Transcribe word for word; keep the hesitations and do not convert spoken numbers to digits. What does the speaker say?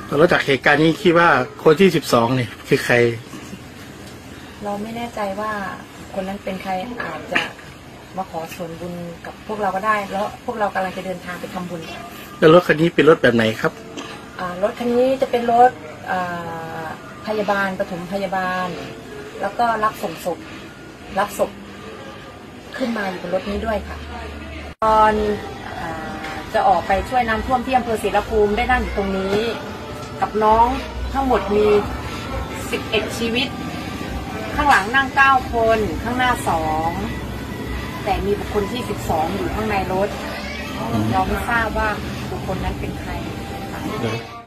แล้วจากเหตุการณ์นี้คิดว่าคนที่สิบสองเนี่ยคือใครเราไม่แน่ใจว่าคนนั้นเป็นใครอาจจะมาขอส่วนบุญกับพวกเราก็ได้แล้วพวกเรากำลังจะเดินทางไปทำบุญแล้วรถคันนี้เป็นรถแบบไหนครับรถคันนี้จะเป็นรถพยาบาลปฐมพยาบาลแล้วก็รับส่งศพรับศพขึ้นมาอยู่บนรถนี้ด้วยค่ะตอนจะออกไปช่วยน้ำท่วมที่อำเภอศรีละภูมิได้นั่งอยู่ตรงนี้กับน้องทั้งหมดมีสิบเอ็ดชีวิตข้างหลังนั่งเก้าคนข้างหน้าสองแต่มีบุคคลที่สิบสองอยู่ข้างในรถเราไม่ทราบว่าบุคคลนั้นเป็นใคร